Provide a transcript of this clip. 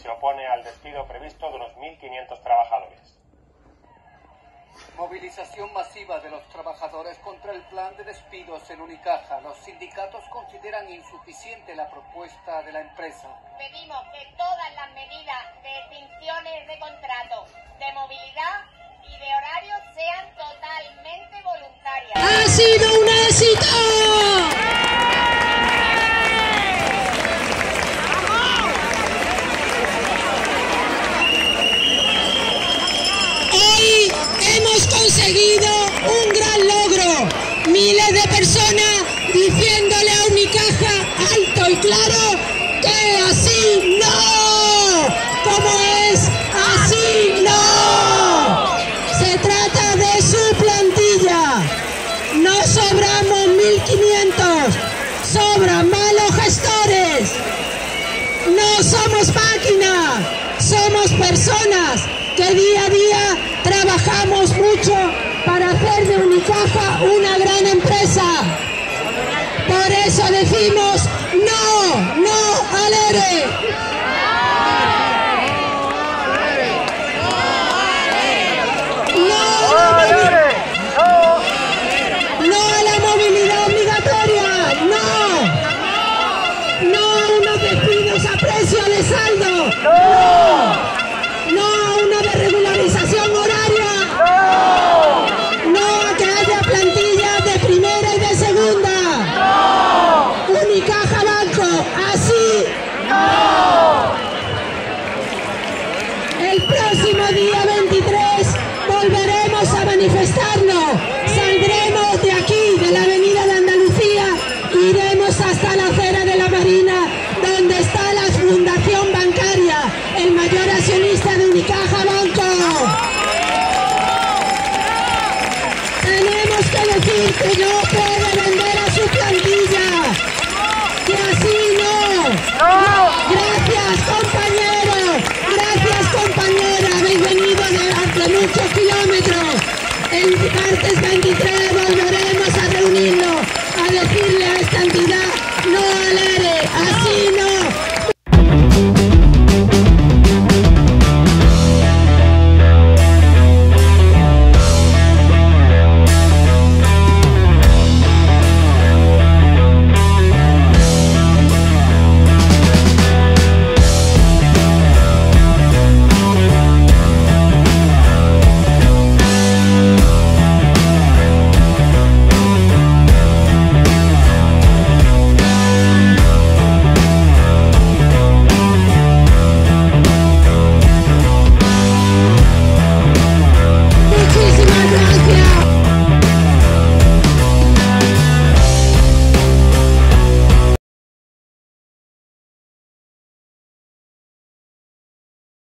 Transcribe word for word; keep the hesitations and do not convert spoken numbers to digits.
se opone al despido previsto de unos mil quinientos trabajadores. Movilización masiva de los trabajadores contra el plan de despidos en Unicaja. Los sindicatos consideran insuficiente la propuesta de la empresa. Pedimos que todas las medidas de extinciones de contrato, de movilidad y de horarios sean totalmente voluntarias. ¡Ha sido un éxito! Hoy hemos conseguido un gran logro. Miles de personas diciéndole a Unicaja alto y claro que así no. ¿Cómo es? Así no. Se trata de su plantilla. No sobramos mil quinientos. Sobran malos gestores. No somos máquinas. Somos personas que día a día trabajamos mucho para hacer de Unicaja una gran empresa. Por eso decimos no, no al E R E. No a la movilidad, no a la movilidad obligatoria, no. No a unos despidos a precio de saldo. No. No a una desregularización horaria. No. No a que haya plantillas de primera y de segunda. No. Unicaja Banco, así. No. El próximo día veintitrés volveremos a manifestarnos. Saldremos de aquí, de la Avenida de Andalucía, iremos hasta la acera de la Marina, donde está la Fundación Bancaria, el mayor accionista de Unicaja Banco. Tenemos que decir que no puede vender a su plantilla, que así no. No. Gracias, compañeros, gracias, compañera, habéis venido de, de muchos kilómetros. El martes veintitrés